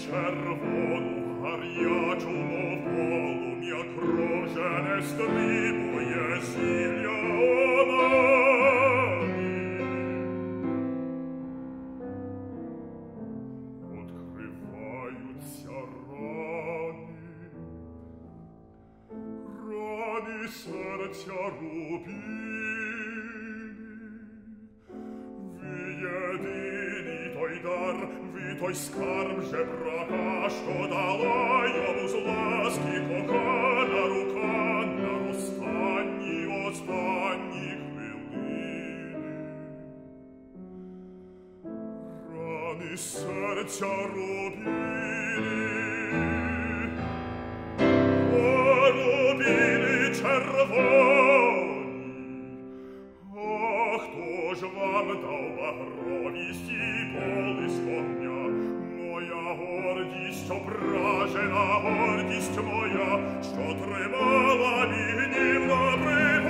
червону, гарячу, мов полум'я, кров жене стрибує зілля онамі. Откриваються рани серця рубіні. Єдиний той дар, той скарб жебрака, що дала йому з ласки кохана рука на останні хвилини. Рани серця рубіни, о, рубіни червоні, а хто ж вам дав багровість і колись вогня? Моя гордість, ображена гордість моя, що тримала мій гнів на